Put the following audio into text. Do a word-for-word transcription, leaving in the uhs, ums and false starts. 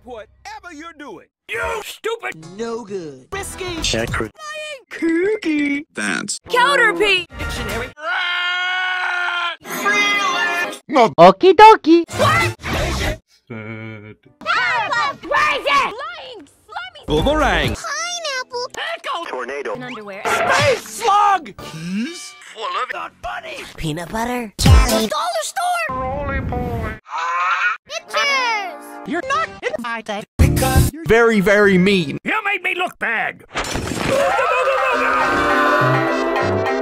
whatever you're doing. You stupid! No good. Risky. Checkered. Kooky. That's Cowterpie. Dictionary. Felix! no. Okie dokie. Sad. Powerpuff. Racket. Flying. Slimy. Boomerang. Pineapple. Pickle. Tornado. And underwear. Space slug! He's full of Not funny! Peanut butter. Dollar store. Rolie Polie. Pictures. You're not in my day. Because you're Very, very mean. You made me look bad!